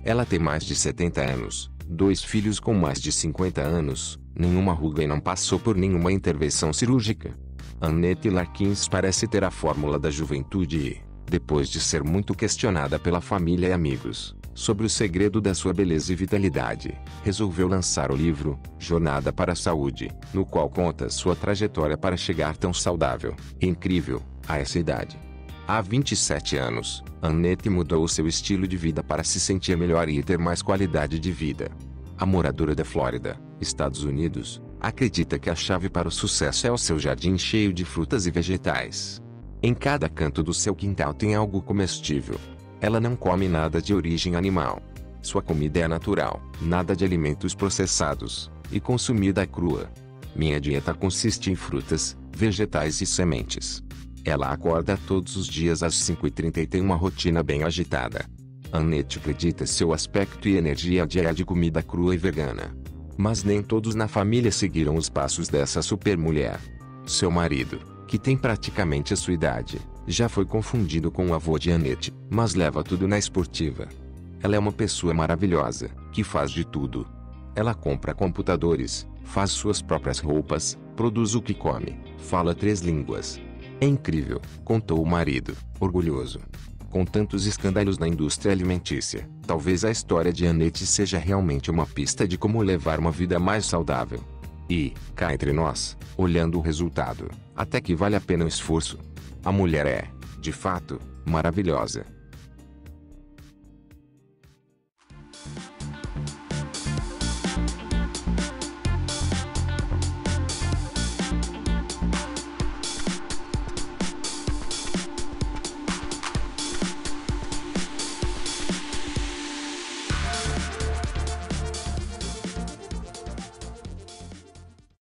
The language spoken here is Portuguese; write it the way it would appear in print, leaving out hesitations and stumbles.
Ela tem mais de 70 anos, 2 filhos com mais de 50 anos, nenhuma ruga e não passou por nenhuma intervenção cirúrgica. Annette Larkins parece ter a fórmula da juventude e, depois de ser muito questionada pela família e amigos sobre o segredo da sua beleza e vitalidade, resolveu lançar o livro Jornada para a Saúde, no qual conta sua trajetória para chegar tão saudável e incrível a essa idade. Há 27 anos, Annette mudou seu estilo de vida para se sentir melhor e ter mais qualidade de vida. A moradora da Flórida, Estados Unidos, acredita que a chave para o sucesso é o seu jardim cheio de frutas e vegetais. Em cada canto do seu quintal tem algo comestível. Ela não come nada de origem animal. Sua comida é natural, nada de alimentos processados, e consumida crua. Minha dieta consiste em frutas, vegetais e sementes. Ela acorda todos os dias às 5h30 e tem uma rotina bem agitada. Annette acredita seu aspecto e energia diária de comida crua e vegana. Mas nem todos na família seguiram os passos dessa supermulher. Seu marido, que tem praticamente a sua idade, já foi confundido com o avô de Annette, mas leva tudo na esportiva. Ela é uma pessoa maravilhosa, que faz de tudo. Ela compra computadores, faz suas próprias roupas, produz o que come, fala 3 línguas. É incrível, contou o marido, orgulhoso. Com tantos escândalos na indústria alimentícia, talvez a história de Annette seja realmente uma pista de como levar uma vida mais saudável. E, cá entre nós, olhando o resultado, até que vale a pena o esforço. A mulher é, de fato, maravilhosa.